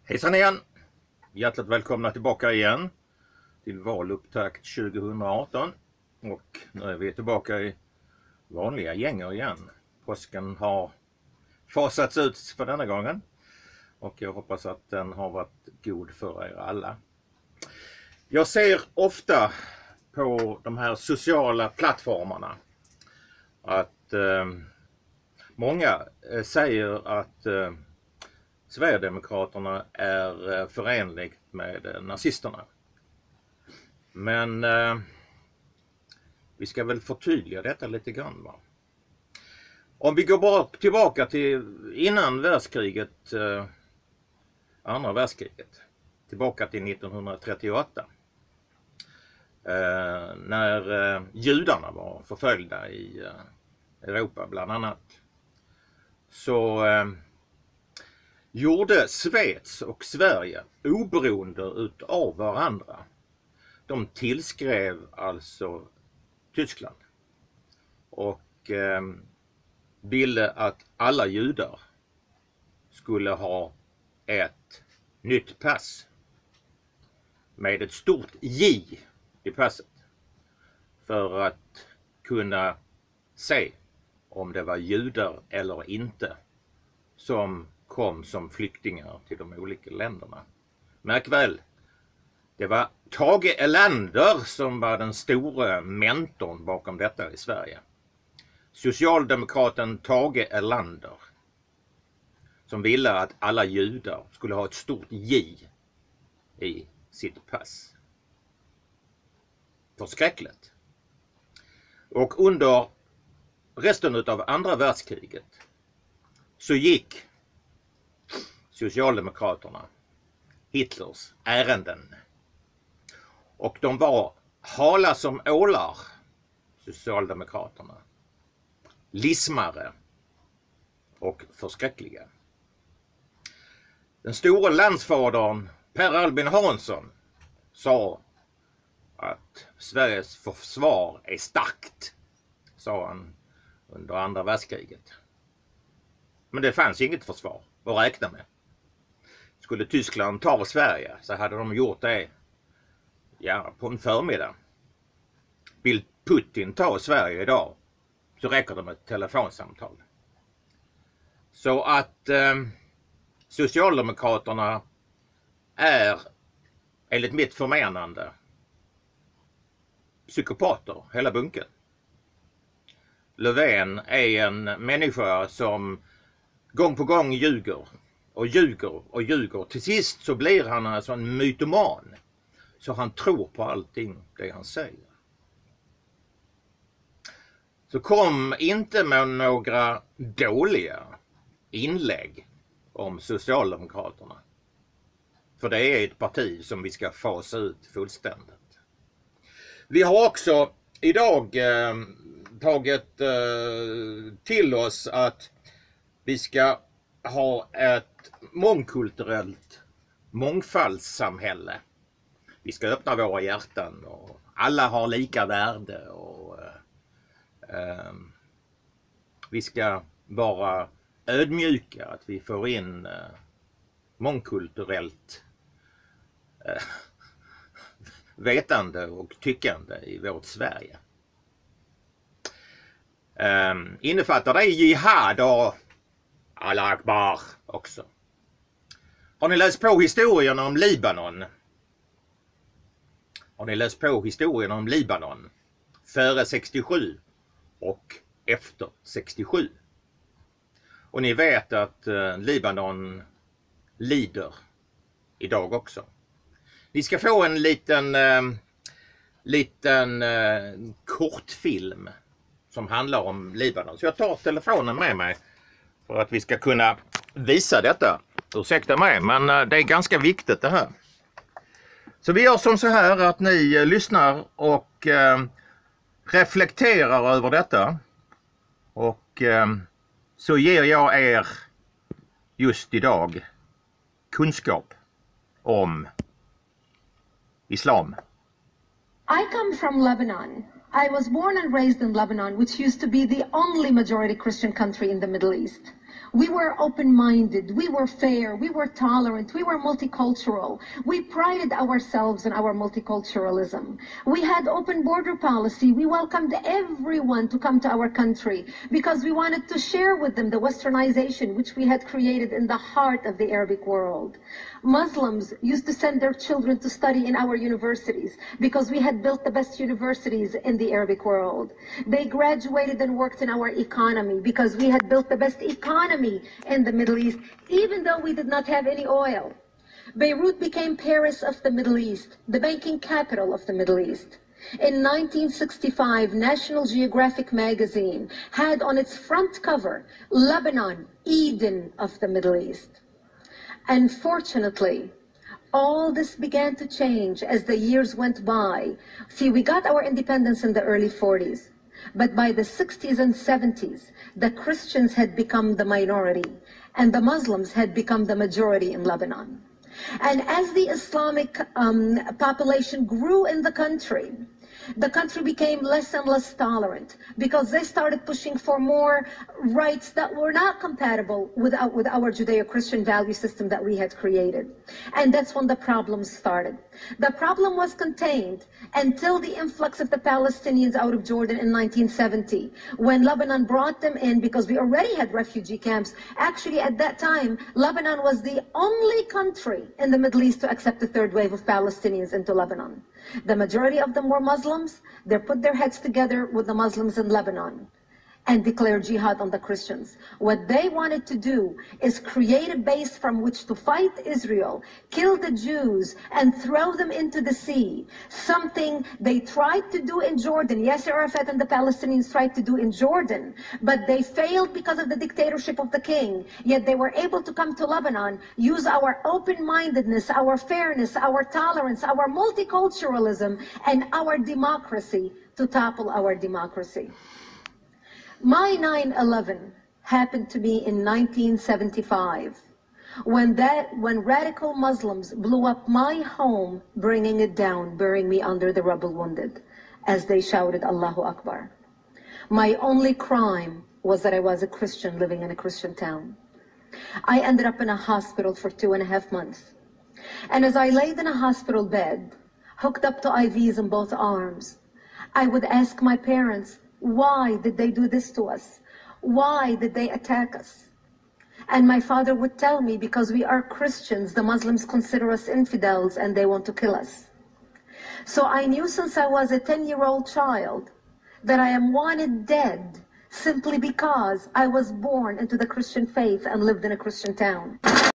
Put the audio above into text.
Hejsan igen! Hjärtligt välkomna tillbaka igen till valupptakt 2018. Och nu är vi tillbaka i vanliga gänger igen. Påsken har fasats ut för denna gången. Och jag hoppas att den har varit god för er alla. Jag ser ofta på de här sociala plattformarna att många säger att Sverigedemokraterna är förenligt med nazisterna. Men vi ska väl förtydliga detta lite grann, va? Om vi går tillbaka till innan världskriget, andra världskriget, tillbaka till 1938. När judarna var förföljda i Europa bland annat. Så gjorde Schweiz och Sverige oberoende utav varandra. De tillskrev alltså Tyskland och ville att alla judar skulle ha ett nytt pass med ett stort J i passet för att kunna se om det var judar eller inte som kom som flyktingar till de olika länderna. Märk väl, det var Tage Erlander som var den stora mentorn bakom detta i Sverige. Socialdemokraten Tage Erlander som ville att alla judar skulle ha ett stort J i sitt pass. Förskräckligt. Och under resten av andra världskriget så gick Socialdemokraterna Hitlers ärenden. Och de var hala som ålar, Socialdemokraterna. Lismare och förskräckliga. Den stora landsfadern Per Albin Hansson sa att Sveriges försvar är starkt, sa han under andra världskriget. Men det fanns inget försvar att räkna med. Skulle Tyskland ta Sverige så hade de gjort det på en förmiddag. Vill Putin ta Sverige idag så räcker det med ett telefonsamtal. Så att Socialdemokraterna är enligt mitt förmenande psykopater hela bunken. Löfven är en människa som gång på gång ljuger och ljuger och ljuger. Till sist så blir han alltså en mytoman. Så han tror på allting det han säger. Så kom inte med några dåliga inlägg om Socialdemokraterna. För det är ett parti som vi ska fasa ut fullständigt. Vi har också idag tagit till oss att vi ska ha ett mångkulturellt mångfaldssamhälle. Vi ska öppna våra hjärtan och alla har lika värde och vi ska vara ödmjuka att vi får in mångkulturellt vetande och tyckande i vårt Sverige. Innefattar det jihad och Allah Akbar också. Har ni läst på historien om Libanon? Har ni läst på historien om Libanon före 67 och efter 67? Och ni vet att Libanon lider idag också. Ni ska få en liten kortfilm som handlar om Libanon. Så jag tar telefonen med mig för att vi ska kunna visa detta. Ursäkta mig, men det är ganska viktigt det här. Så vi gör som så här att ni lyssnar och reflekterar över detta. Och så ger jag er just idag kunskap om islam. I come from Lebanon. I was born and raised in Lebanon, which used to be the only majority Christian country in the Middle East. We were open-minded, we were fair, we were tolerant, we were multicultural. We prided ourselves in our multiculturalism. We had open border policy. We welcomed everyone to come to our country because we wanted to share with them the westernization which we had created in the heart of the Arabic world. Muslims used to send their children to study in our universities because we had built the best universities in the Arabic world. They graduated and worked in our economy because we had built the best economy in the Middle East, even though we did not have any oil. Beirut became Paris of the Middle East, the banking capital of the Middle East. In 1965, National Geographic magazine had on its front cover, Lebanon, Eden of the Middle East. Unfortunately, all this began to change as the years went by. See, we got our independence in the early 40s, but by the 60s and 70s, the Christians had become the minority and the Muslims had become the majority in Lebanon. And as the Islamic population grew in the country became less and less tolerant because they started pushing for more rights that were not compatible with our Judeo-Christian value system that we had created. And that's when the problems started. The problem was contained until the influx of the Palestinians out of Jordan in 1970, when Lebanon brought them in because we already had refugee camps. Actually, at that time, Lebanon was the only country in the Middle East to accept the third wave of Palestinians into Lebanon. The majority of them were Muslims. They put their heads together with the Muslims in Lebanon and declared jihad on the Christians. What they wanted to do is create a base from which to fight Israel, kill the Jews, and throw them into the sea. Something they tried to do in Jordan. Yasser Arafat and the Palestinians tried to do in Jordan, but they failed because of the dictatorship of the king. Yet they were able to come to Lebanon, use our open-mindedness, our fairness, our tolerance, our multiculturalism, and our democracy to topple our democracy. My 9/11 happened to me in 1975, when radical Muslims blew up my home, bringing it down, burying me under the rubble wounded, as they shouted, Allahu Akbar. My only crime was that I was a Christian living in a Christian town. I ended up in a hospital for 2.5 months. And as I laid in a hospital bed, hooked up to IVs in both arms, I would ask my parents, why did they do this to us? Why did they attack us? And my father would tell me, because we are Christians, the Muslims consider us infidels and they want to kill us. So I knew since I was a 10-year-old child that I am wanted dead simply because I was born into the Christian faith and lived in a Christian town.